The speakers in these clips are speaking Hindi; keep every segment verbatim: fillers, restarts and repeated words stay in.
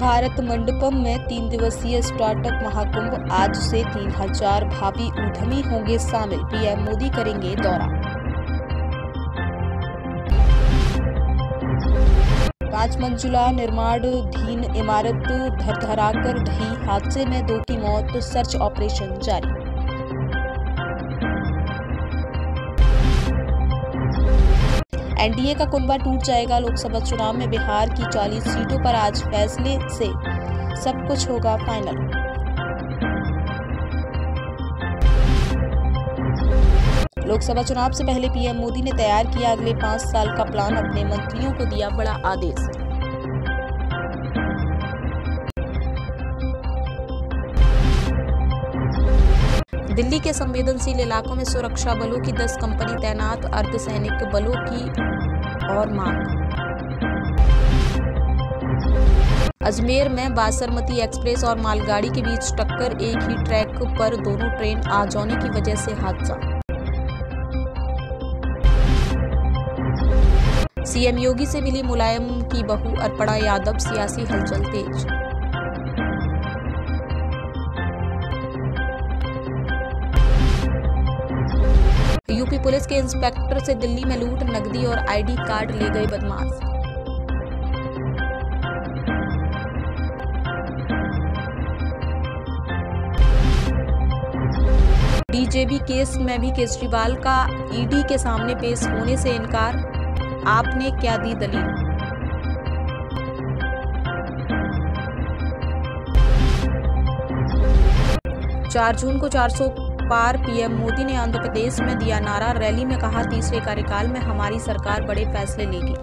भारत मंडपम में तीन दिवसीय स्टार्टअप महाकुंभ, आज से तीन हजार भावी उद्यमी होंगे शामिल, पीएम मोदी करेंगे दौरा। पांच मंजिला निर्माणाधीन इमारत धड़धड़ाकर ढही, हादसे में दो की मौत, सर्च ऑपरेशन जारी। एनडीए का कुनबा टूट जाएगा, लोकसभा चुनाव में बिहार की चालीस सीटों पर आज फैसले से सब कुछ होगा फाइनल। लोकसभा चुनाव से पहले पीएम मोदी ने तैयार किया अगले पांच साल का प्लान, अपने मंत्रियों को दिया बड़ा आदेश। दिल्ली के संवेदनशील इलाकों में सुरक्षा बलों की दस कंपनी तैनात, अर्धसैनिक बलों की और मांग। अजमेर में बासरमती एक्सप्रेस और मालगाड़ी के बीच टक्कर, एक ही ट्रैक पर दोनों ट्रेन आ जाने की वजह से हादसा। सीएम योगी से मिली मुलायम की बहू अर्पणा यादव, सियासी हलचल तेज। यूपी पुलिस के इंस्पेक्टर से दिल्ली में लूट, नकदी और आईडी कार्ड ले गए बदमाश। बीजेपी केस में भी केजरीवाल का ईडी के सामने पेश होने से इनकार, आपने क्या दी दलील। चार जून को चार सौ पार, पीएम मोदी ने आंध्र प्रदेश में दिया नारा, रैली में कहा तीसरे कार्यकाल में हमारी सरकार बड़े फैसले लेगी।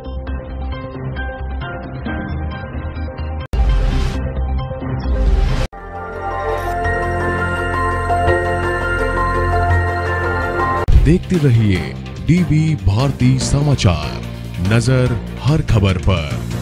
देखते रहिए डीवी भारती समाचार, नजर हर खबर पर।